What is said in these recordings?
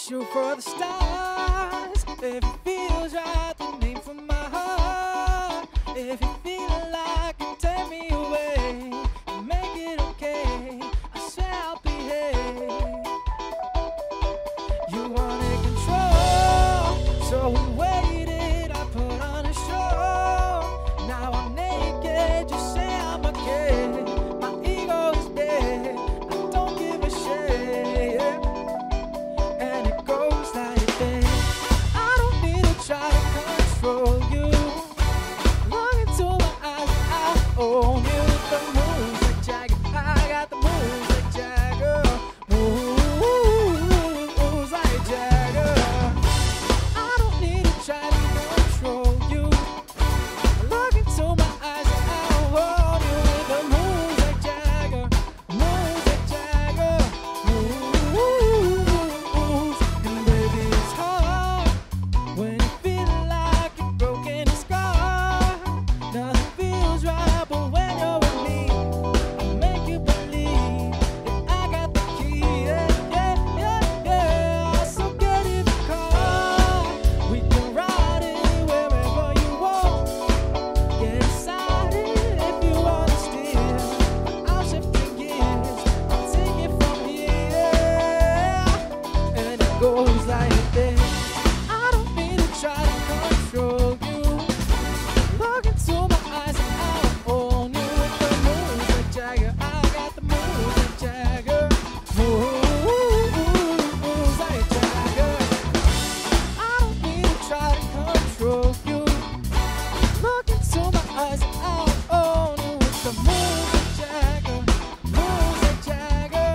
shoot for the stars. If it feels right, then aim for my heart. If you feel like it, take me away and make it okay. I swear I'll behave. You wanted control, so we waited. I put on a show. Now I'm naked, just say I'm okay. My ego is dead, I don't give a shit. And it goes like this. I don't need to try to control you. Look into my eyes, I own you. The moves like Jagger, I got the moves like Jagger. Moves like Jagger. I don't need to try to control you. Look into my eyes, I own you. The moves like Jagger, moves like Jagger. Moves. And baby, it's hard when you feel like you're broken and scarred. Nothing feels right, but when you're with me, I make you believe that I got the key. Yeah. So get in the car, we can ride it wherever you want. Get excited if you wanna steal. I'll shift the gears, I'll take it from here. And it goes like this. I don't need to try to control you. Look into my eyes and I'll own you. With the moves like Jagger, I got the moves like Jagger. Moves like Jagger. I don't need to try to control you. Look into my eyes and I'll own you. With the moves like Jagger, moves like Jagger.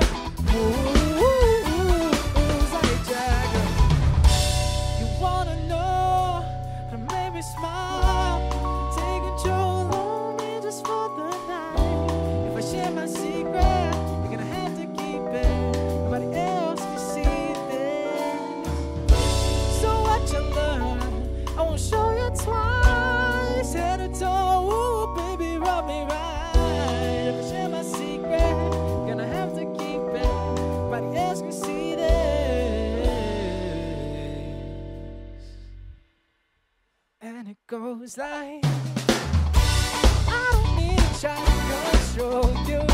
Moves like Jagger. You wanna know how to make me smile? Take control on me just for the night. If I share my secret, you're gonna have to keep it. Nobody else can see this. So what you learn, I won't show you twice. Head to toe, ooh, baby, rub me right. If I share my secret, you're gonna have to keep it. Nobody else can see this. And it goes like, I don't need to try to control you.